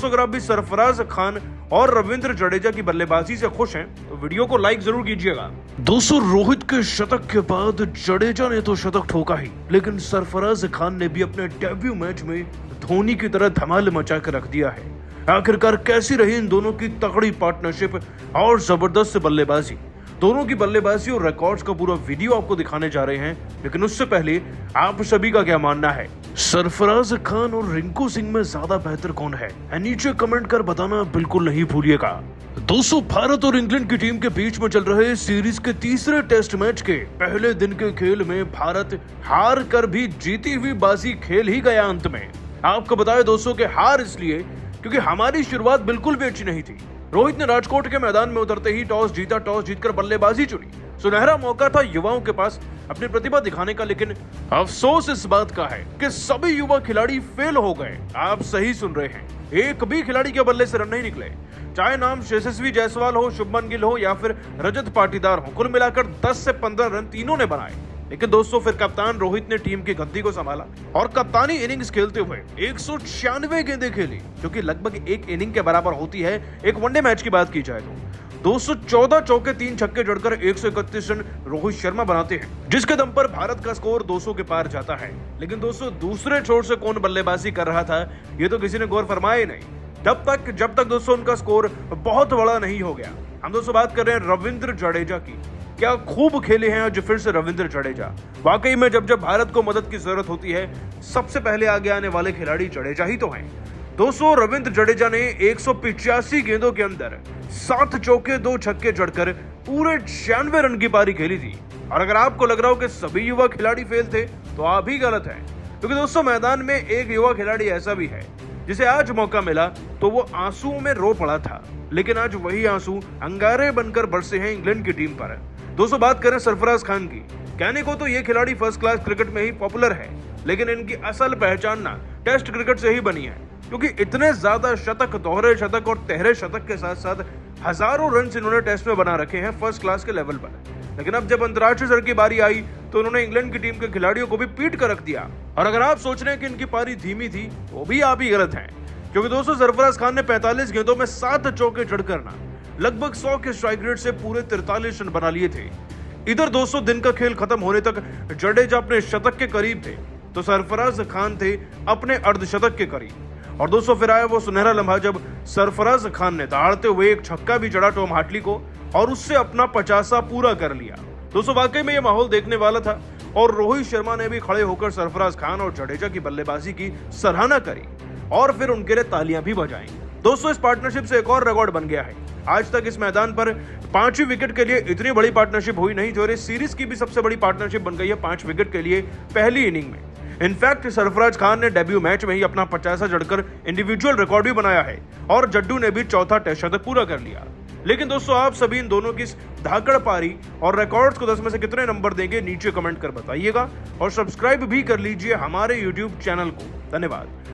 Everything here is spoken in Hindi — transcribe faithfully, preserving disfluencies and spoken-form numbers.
दोस्तों अगर आप भी सरफराज खान और रविंद्र जडेजा की बल्लेबाजी से खुश हैं तो वीडियो को लाइक जरूर कीजिएगा। दोस्तों रोहित के शतक के बाद जडेजा ने तो शतक ठोका ही, लेकिन सरफराज खान ने भी अपने डेब्यू मैच में धोनी की तरह धमाल मचा कर रख दिया है। आखिरकार कैसी रही इन दोनों की तगड़ी पार्टनरशिप और जबरदस्त बल्लेबाजी। दोनों की बल्लेबाजी और रिकॉर्ड्स का पूरा वीडियो आपको दिखाने जा रहे हैं, लेकिन उससे पहले आप सभी का क्या मानना है, सरफराज खान और रिंकू सिंह में ज्यादा बेहतर कौन है? नीचे कमेंट कर बताना बिल्कुल नहीं भूलिएगा। दोस्तों भारत और इंग्लैंड की टीम के बीच में चल रहे सीरीज के तीसरे टेस्ट मैच के पहले दिन के खेल में भारत हार कर भी जीती हुई बाजी खेल ही गया अंत में। आपको बताएं दोस्तों कि हार इसलिए क्योंकि हमारी शुरुआत बिल्कुल भी अच्छी नहीं थी। रोहित ने राजकोट के मैदान में उतरते ही टॉस जीता, टॉस जीतकर बल्लेबाजी चुनी। सुनहरा मौका था युवाओं के पास अपनी प्रतिभा दिखाने का, लेकिन अफसोस इस बात का है कि सभी युवा खिलाड़ी फेल हो गए। आप सही सुन रहे हैं, एक भी खिलाड़ी के बल्ले से रन नहीं निकले, चाहे नाम यशस्वी जायसवाल हो, शुभमन गिल हो या फिर रजत पाटीदार हो। कुल मिलाकर दस से पंद्रह रन तीनों ने बनाए। लेकिन दोस्तों फिर कप्तान रोहित ने टीम की गद्दी को संभाला और कप्तानी इनिंग्स खेलते हुए एक सौ छियानवे गेंदें खेली, जो कि लगभग एक इनिंग के बराबर होती है एक वनडे मैच की बात की जाए तो। दो सौ चौदह चौके तीन छक्के जड़कर एक सौ इकतीस रन रोहित शर्मा बनाते हैं, जिसके दम पर भारत का स्कोर दो सौ के पार जाता है। लेकिन दोस्तों दूसरे छोर से कौन बल्लेबाजी कर रहा था ये तो किसी ने गौर फरमाया ही नहीं, तब तक जब तक दोस्तों उनका स्कोर बहुत बड़ा नहीं हो गया। हम दोस्तों बात कर रहे हैं रविंद्र जडेजा की। क्या खूब खेले हैं आज फिर से रविंद्र जडेजा। वाकई में जब जब भारत को मदद की जरूरत होती है सबसे पहले आगे आने वाले खिलाड़ी जडेजा ही तो हैं। दोस्तों रविंद्र जडेजा ने एक सौ पिचासी गेंदों के अंदर सात चौके दो छक्के जड़कर पूरे छियानवे रन की पारी खेली थी। और अगर आपको लग रहा हो कि सभी युवा खिलाड़ी फेल थे तो आप ही गलत हैं, क्योंकि दोस्तों मैदान में एक युवा खिलाड़ी ऐसा भी है जिसे आज मौका मिला तो वो आंसुओं में रो पड़ा था, लेकिन आज वही आंसू अंगारे बनकर बरसे हैं इंग्लैंड की टीम पर। दोस्तों बात करें सरफराज खान की। कहने को तो ये खिलाड़ी फर्स्ट क्लास क्रिकेट में ही पॉपुलर है, लेकिन इनकी असल पहचान ना टेस्ट क्रिकेट से ही बनी है, क्योंकि इतने ज्यादा शतक, दोहरे शतक और तहरे शतक के साथ साथ हजारों रन इन्होंने टेस्ट में बना रखे हैं फर्स्ट क्लास के लेवल पर। लेकिन अब जब अंतर्राष्ट्रीय स्तर की बारी आई तो उन्होंने इंग्लैंड की टीम के खिलाड़ियों को भी पीट कर रख दिया। और अगर आप सोच रहे हैं कि इनकी पारी धीमी थी वो भी आप ही गलत हैं, क्योंकि दोस्तों सरफराज खान ने पैंतालीस गेंदों में सात चौके जड़कर ना लगभग सौ के स्ट्राइक रेट से पूरे तिरतालीस रन बना लिए थे। इधर दोस्तों दिन का खेल खत्म होने तक जडेजा अपने शतक के करीब थे तो सरफराज खान थे अपने अर्धशतक के करीब। और दोस्तों फिर आया वो सुनहरा लम्हा जब सरफराज खान ने दहाड़ते हुए एक छक्का भी जड़ा टॉम हार्टली को और उससे अपना पचासा पूरा कर लिया। दोस्तों वाकई में यह माहौल देखने वाला था और रोहित शर्मा ने भी खड़े होकर सरफराज खान और जडेजा की बल्लेबाजी की सराहना करी और फिर उनके लिए तालियां भी बजाई। दोस्तों इस पार्टनरशिप से एक और रिकॉर्ड बन गया है। आज तक इस मैदान पर पांचवी विकेट के लिए इतनी बड़ी पार्टनरशिप हुई नहीं, जो इस सीरीज की भी सबसे बड़ी पार्टनरशिप बन गई है पांच विकेट के लिए पहली इनिंग में। इनफैक्ट सरफराज खान ने डेब्यू मैच में ही अपना पचासा जड़कर इंडिविजुअल रिकॉर्ड भी बनाया है और जड्डू ने भी चौथा टेस्ट शतक पूरा कर लिया। लेकिन दोस्तों आप सभी इन दोनों की धाकड़ पारी और रिकॉर्ड्स को दस में से कितने नंबर देंगे नीचे कमेंट कर बताइएगा और सब्सक्राइब भी कर लीजिए हमारे यूट्यूब चैनल को। धन्यवाद।